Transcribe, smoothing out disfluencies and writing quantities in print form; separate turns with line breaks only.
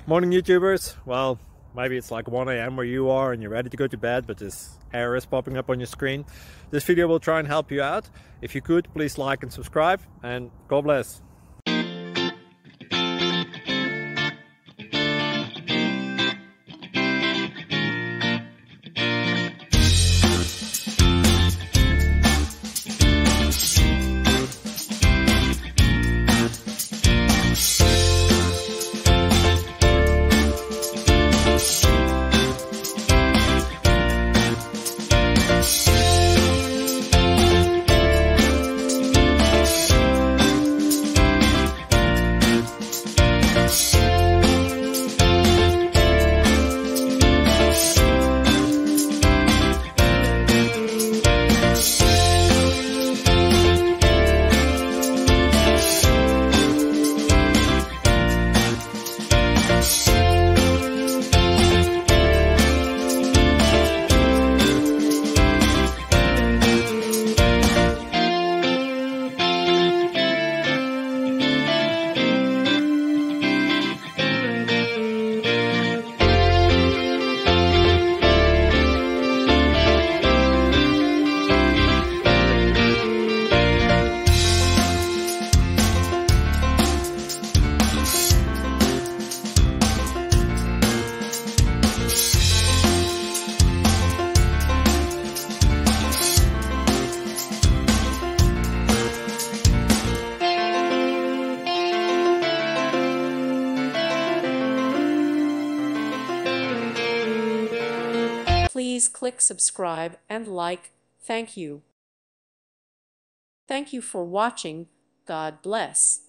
Morning YouTubers. Well, maybe it's like 1 a.m. where you are and you're ready to go to bed, but this error is popping up on your screen. This video will try and help you out. If you could, please like and subscribe, and God bless.
Please click subscribe and like. Thank you. Thank you for watching. God bless.